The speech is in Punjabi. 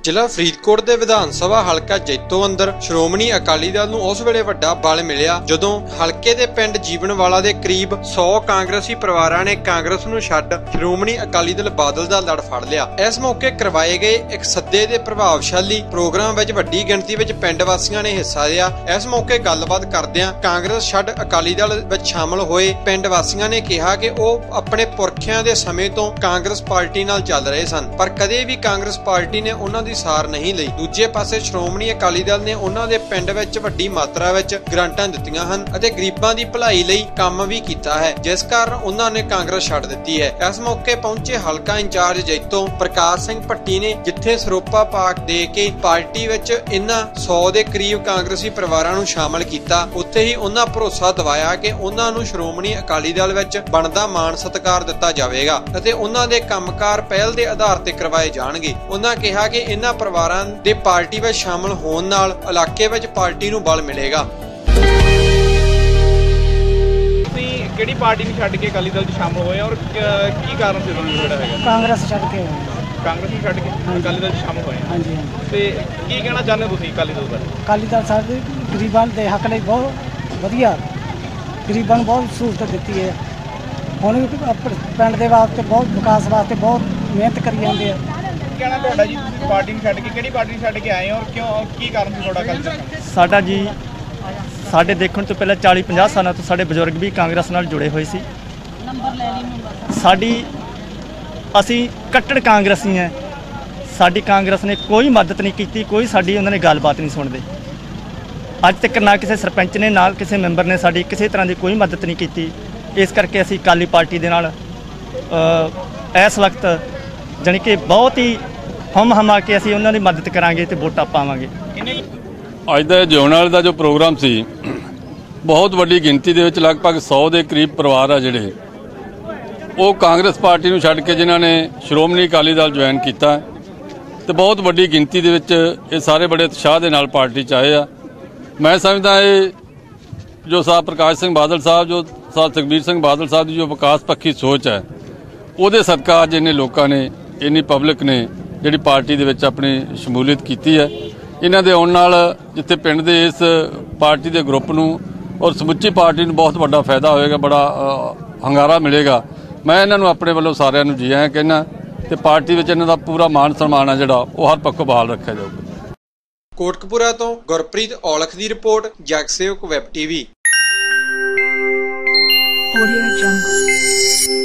ਜ਼ਿਲ੍ਹਾ ਫਰੀਦਕੋਟ ਦੇ ਵਿਧਾਨ ਸਭਾ ਹਲਕਾ ਜੈਤੋ ਅੰਦਰ ਸ਼੍ਰੋਮਣੀ ਅਕਾਲੀ ਦਲ ਨੂੰ ਉਸ ਵੇਲੇ ਵੱਡਾ ਬਲ ਮਿਲਿਆ ਜਦੋਂ ਹਲਕੇ ਦੇ ਪਿੰਡ ਜੀਵਨਵਾਲਾ ਦੇ ਕਰੀਬ 100 ਕਾਂਗਰਸੀ ਪਰਿਵਾਰਾਂ ਨੇ ਕਾਂਗਰਸ ਨੂੰ ਛੱਡ ਸ਼੍ਰੋਮਣੀ ਅਕਾਲੀ ਦਲ ਬਾਦਲ ਦਾ ਲੜ ਫੜ ਲਿਆ। ਇਸ ਮੌਕੇ ਕਰਵਾਏ ਗਏ ਇੱਕ ਸੱਦੇ ਦੇ ਪ੍ਰਭਾਵਸ਼ਾਲੀ ਪ੍ਰੋਗਰਾਮ ਵਿੱਚ ਵੱਡੀ ਗਿਣਤੀ ਵਿੱਚ ਪਿੰਡ ਵਾਸੀਆਂ ਨੇ ਹਿੱਸਾ ਲਿਆ। ਇਸ ਮੌਕੇ ਗੱਲਬਾਤ ਕਰਦਿਆਂ ਕਾਂਗਰਸ ਛੱਡ ਅਕਾਲੀ ਦਲ ਵਿੱਚ ਸ਼ਾਮਲ ਹੋਏ ਪਿੰਡ ਵਾਸੀਆਂ ਨੇ ਕਿਹਾ ਕਿ ਉਹ ਆਪਣੇ ਪੁਰਖਿਆਂ ਦੇ ਸਮੇਂ ਤੋਂ ਕਾਂਗਰਸ ਪਾਰਟੀ ਨਾਲ ਚੱਲ ਰਹੇ ਸਨ, ਪਰ ਕਦੇ ਵੀ ਕਾਂਗਰਸ ਪਾਰਟੀ ਨੇ ਉਹਨਾਂ ਸਾਰ ਨਹੀਂ ਲਈ। ਦੂਜੇ ਪਾਸੇ ਸ਼੍ਰੋਮਣੀ ਅਕਾਲੀ ਦਲ ਨੇ ਉਹਨਾਂ ਦੇ ਪਿੰਡ ਵਿੱਚ ਵੱਡੀ ਮਾਤਰਾ ਵਿੱਚ ਗ੍ਰਾਂਟਾਂ ਦਿੱਤੀਆਂ ਹਨ ਅਤੇ ਗਰੀਬਾਂ ਦੀ ਭਲਾਈ ਲਈ ਕੰਮ ਵੀ ਕੀਤਾ ਹੈ, ਜਿਸ ਕਾਰਨ ਉਹਨਾਂ ਨੇ ਕਾਂਗਰਸ ਛੱਡ ਦਿੱਤੀ ਹੈ। ਇਸ ਮੌਕੇ ਪਹੁੰਚੇ ਹਲਕਾ ਇੰਚਾਰਜ ਜੈਤੋ ਪ੍ਰਕਾਸ਼ ਸਿੰਘ ਭੱਟੀ ਨੇ ਜਿੱਥੇ ਸਰੋਪਾ ਪਾਕ ਦੇ ਕੇ ਪਾਰਟੀ ਵਿੱਚ ਇਹਨਾਂ 100 ਦੇ ਕਰੀਬ ਕਾਂਗਰਸੀ ਪਰਿਵਾਰਾਂ ਨੂੰ ਸ਼ਾਮਲ ਕੀਤਾ, ਉੱਥੇ ਹੀ ਉਹਨਾਂ ਭਰੋਸਾ ਦਿਵਾਇਆ ਕਿ ਉਹਨਾਂ ਨੂੰ ਸ਼੍ਰੋਮਣੀ ਅਕਾਲੀ ਦਲ ਵਿੱਚ ਬਣਦਾ ਮਾਣ ਸਤਿਕਾਰ ਦਿੱਤਾ ਜਾਵੇਗਾ ਅਤੇ ਉਹਨਾਂ ਦੇ ਕੰਮਕਾਰ ਪਹਿਲ ਦੇ ਆਧਾਰ ਤੇ ਕਰਵਾਏ ਜਾਣਗੇ। ਉਹਨਾਂ ਕਿਹਾ ਕਿ ਇਹਨਾਂ ਪਰਿਵਾਰਾਂ ਦੇ ਪਾਰਟੀ ਵਿੱਚ ਸ਼ਾਮਲ ਹੋਣ ਨਾਲ ਇਲਾਕੇ ਵਿੱਚ ਪਾਰਟੀ ਨੂੰ ਬਲ ਮਿਲੇਗਾ। ਤੁਸੀਂ ਕਿਹੜੀ ਪਾਰਟੀ ਨੂੰ ਛੱਡ ਕੇ ਅਕਾਲੀ ਦਲ 'ਚ ਸ਼ਾਮਲ ਹੋਏ ਔਰ ਕੀ ਕਾਰਨ ਸੀ ਤੁਹਾਨੂੰ ਜਿਹੜਾ ਹੈਗਾ? ਕਾਂਗਰਸ ਛੱਡ ਕੇ ਕਾਂਗਰਸ ਨੂੰ ਛੱਡ ਕੇ ਅਕਾਲੀ ਦਲ 'ਚ ਸ਼ਾਮਲ ਹੋਏ? ਹਾਂਜੀ। ਤੇ ਕੀ ਕਹਿਣਾ ਚਾਹੁੰਦੇ ਹੋ ਤੁਸੀਂ ਅਕਾਲੀ ਦਲ ਬਾਰੇ? ਅਕਾਲੀ ਦਲ ਸਾਡੇ ਗਰੀਬਾਂ ਦੇ ਹੱਕ ਲਈ ਬਹੁਤ ਵਧੀਆ, ਗਰੀਬਾਂ ਨੂੰ ਬਹੁਤ ਸਹੂਲਤ ਦਿੱਤੀ ਹੈ। ਹੁਣ ਵੀ ਪਿੰਡ ਦੇ ਵਾਸਤੇ ਬਹੁਤ ਵਿਕਾਸ ਵਾਸਤੇ ਬਹੁਤ ਮਿਹਨਤ ਕਰੀ ਜਾਂਦੇ ਆ। ਕਹਿਣਾ ਤੁਹਾਡਾ ਜੀ, ਤੁਸੀਂ ਪਾਰਟੀ ਨੂੰ ਛੱਡ ਕੇ ਕਿਹੜੀ ਪਾਰਟੀ ਨੂੰ ਛੱਡ ਕੇ ਆਏ ਹੋ ਔਰ ਕਿਉਂ, ਕੀ ਕਾਰਨ ਸੀ ਤੁਹਾਡਾ ਅਕਾਲੀ ਦਲ? ਸਾਡਾ ਜੀ ਸਾਡੇ ਦੇਖਣ ਤੋਂ ਪਹਿਲਾਂ 40-50 ਸਾਲਾਂ ਤੋਂ ਸਾਡੇ ਬਜ਼ੁਰਗ ਵੀ ਕਾਂਗਰਸ ਨਾਲ ਜੁੜੇ ਹੋਏ ਸੀ। ਅਸੀਂ ਕੱਟੜ ਕਾਂਗਰਸੀ ਹਾਂ। ਸਾਡੀ ਕਾਂਗਰਸ ਨੇ ਕੋਈ ਮਦਦ ਨਹੀਂ ਕੀਤੀ, ਕੋਈ ਸਾਡੀ ਉਹਨਾਂ ਨੇ ਗੱਲਬਾਤ ਨਹੀਂ ਸੁਣਦੇ। ਅੱਜ ਤੱਕ ਨਾ ਕਿਸੇ ਸਰਪੰਚ ਨੇ ਨਾ ਕਿਸੇ ਮੈਂਬਰ ਨੇ ਸਾਡੀ ਕਿਸੇ ਤਰ੍ਹਾਂ ਦੀ ਕੋਈ ਮਦਦ ਨਹੀਂ ਕੀਤੀ। ਇਸ ਕਰਕੇ ਅਸੀਂ ਅਕਾਲੀ ਪਾਰਟੀ ਦੇ ਨਾਲ ਇਸ ਵਕਤ ਜਾਣੀ ਕਿ ਬਹੁਤ ਹੀ ਹਮਾ ਕੇ ਅਸੀਂ ਉਹਨਾਂ ਦੀ ਮਦਦ ਕਰਾਂਗੇ ਤੇ ਵੋਟਾਂ ਪਾਵਾਂਗੇ। ਅੱਜ ਦਾ ਜਿਉਣ ਵਾਲੇ ਦਾ ਜੋ ਪ੍ਰੋਗਰਾਮ ਸੀ, ਬਹੁਤ ਵੱਡੀ ਗਿਣਤੀ ਦੇ ਵਿੱਚ ਲਗਭਗ 100 ਦੇ ਕਰੀਬ ਪਰਿਵਾਰ ਆ ਜਿਹੜੇ ਉਹ ਕਾਂਗਰਸ ਪਾਰਟੀ ਨੂੰ ਛੱਡ ਕੇ ਜਿਨ੍ਹਾਂ ਨੇ ਸ਼੍ਰੋਮਣੀ ਅਕਾਲੀ ਦਲ ਜੁਆਇਨ ਕੀਤਾ ਤੇ ਬਹੁਤ ਵੱਡੀ ਗਿਣਤੀ ਦੇ ਵਿੱਚ ਇਹ ਸਾਰੇ ਬੜੇ ਉਤਸ਼ਾਹ ਦੇ ਨਾਲ ਪਾਰਟੀ 'ਚ ਆਏ ਆ। ਮੈਂ ਸਮਝਦਾ ਇਹ ਜੋ ਸਾਹਿਬ ਪ੍ਰਕਾਸ਼ ਸਿੰਘ ਬਾਦਲ ਸਾਹਿਬ, ਜੋ ਸਾਹਿਬ ਸੁਖਬੀਰ ਸਿੰਘ ਬਾਦਲ ਸਾਹਿਬ ਦੀ ਜੋ ਵਿਕਾਸ ਪੱਖੀ ਸੋਚ ਹੈ, ਉਹਦੇ ਸਦਕਾ ਅੱਜ ਇੰਨੇ ਲੋਕਾਂ ਨੇ, ਇੰਨੀ ਪਬਲਿਕ ਨੇ ਜਿਹੜੀ ਪਾਰਟੀ ਦੇ ਵਿੱਚ ਆਪਣੀ ਸ਼ਮੂਲੀਅਤ ਕੀਤੀ ਹੈ। ਇਹਨਾਂ ਦੇ ਆਉਣ ਨਾਲ ਜਿੱਥੇ ਪਿੰਡ ਦੇ ਇਸ ਪਾਰਟੀ ਦੇ ਗਰੁੱਪ ਨੂੰ ਔਰ ਸਮੁੱਚੀ ਪਾਰਟੀ ਨੂੰ ਬਹੁਤ ਵੱਡਾ ਫਾਇਦਾ ਹੋਏਗਾ, ਬੜਾ ਹੰਗਾਰਾ ਮਿਲੇਗਾ। ਮੈਂ ਇਹਨਾਂ ਨੂੰ ਆਪਣੇ ਵੱਲੋਂ ਸਾਰਿਆਂ ਨੂੰ ਜੀ ਆਇਆਂ ਕਹਿੰਦਾ ਤੇ ਪਾਰਟੀ ਵਿੱਚ ਇਹਨਾਂ ਦਾ ਪੂਰਾ ਮਾਣ ਸਨਮਾਨ ਹੈ ਜਿਹੜਾ ਉਹ ਹਰ ਪੱਖੋਂ ਬਹਾਲ ਰੱਖਿਆ ਜਾਊਗਾ। ਕੋਟਕਪੂਰਾ ਤੋਂ ਗੁਰਪ੍ਰੀਤ ਔਲਖ ਦੀ ਰਿਪੋਰਟ, ਜਗਸੇਵਕ ਵੈਬ ਟੀਵੀ।